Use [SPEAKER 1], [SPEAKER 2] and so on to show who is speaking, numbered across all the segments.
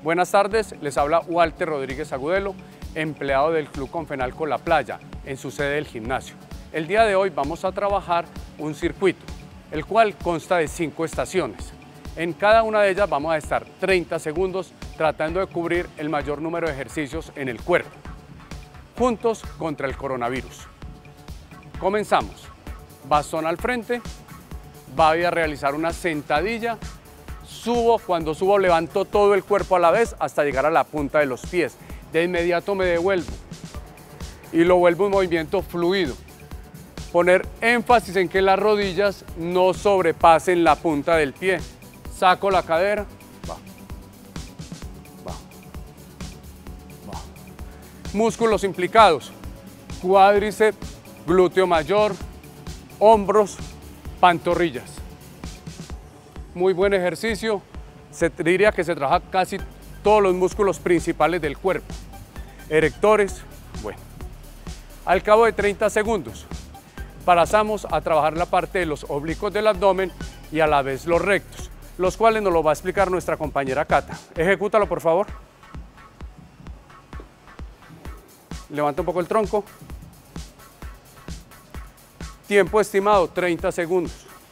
[SPEAKER 1] Buenas tardes, les habla Walter Rodríguez Agudelo, empleado del Club Confenalco La Playa, en su sede del gimnasio. El día de hoy vamos a trabajar un circuito, el cual consta de 5 estaciones. En cada una de ellas vamos a estar 30 segundos tratando de cubrir el mayor número de ejercicios en el cuerpo, juntos contra el coronavirus. Comenzamos. Bastón al frente, voy a realizar una sentadilla, subo, cuando subo levanto todo el cuerpo a la vez hasta llegar a la punta de los pies. De inmediato me devuelvo y lo vuelvo en movimiento fluido. Poner énfasis en que las rodillas no sobrepasen la punta del pie. Saco la cadera, va, va, va. Músculos implicados: cuádriceps, glúteo mayor, hombros, pantorrillas. Muy buen ejercicio, se diría que se trabaja casi todos los músculos principales del cuerpo. Erectores, bueno. Al cabo de 30 segundos pasamos a trabajar la parte de los oblicuos del abdomen y a la vez los rectos, los cuales nos lo va a explicar nuestra compañera Cata. Ejecútalo, por favor. Levanta un poco el tronco. Tiempo estimado, 30 segundos.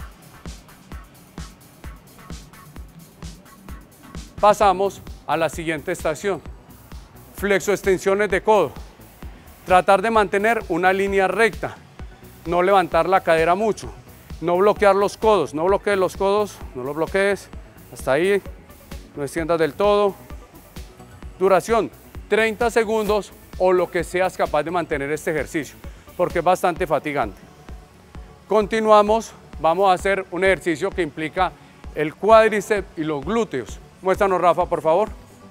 [SPEAKER 1] Pasamos a la siguiente estación. Flexoextensiones de codo. Tratar de mantener una línea recta. No levantar la cadera mucho. No bloquear los codos. No bloquees los codos. No los bloquees. Hasta ahí. No extiendas del todo. Duración, 30 segundos o lo que seas capaz de mantener este ejercicio, porque es bastante fatigante. Continuamos. Vamos a hacer un ejercicio que implica el cuádriceps y los glúteos. Muéstranos, Rafa, por favor.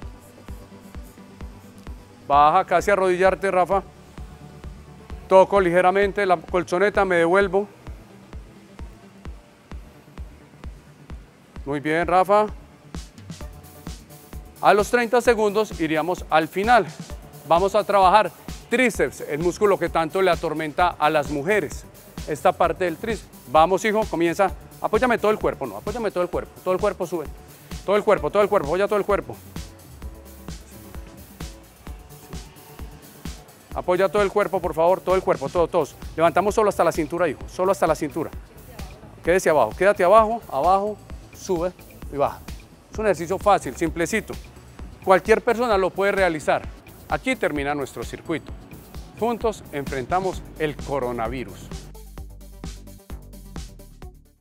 [SPEAKER 1] Baja casi a arrodillarte, Rafa. Toco ligeramente la colchoneta, me devuelvo. Muy bien, Rafa. A los 30 segundos iríamos al final. Vamos a trabajar tríceps, el músculo que tanto le atormenta a las mujeres. Esta parte del tríceps. Vamos, hijo, comienza. Apóyame todo el cuerpo, no, apóyame todo el cuerpo sube. Todo el cuerpo, apoya todo el cuerpo. Apoya todo el cuerpo, por favor, todo el cuerpo, todos. Levantamos solo hasta la cintura, hijo, solo hasta la cintura. Quédese abajo, quédate abajo, sube y baja. Es un ejercicio fácil, simplecito. Cualquier persona lo puede realizar. Aquí termina nuestro circuito. Juntos enfrentamos el coronavirus.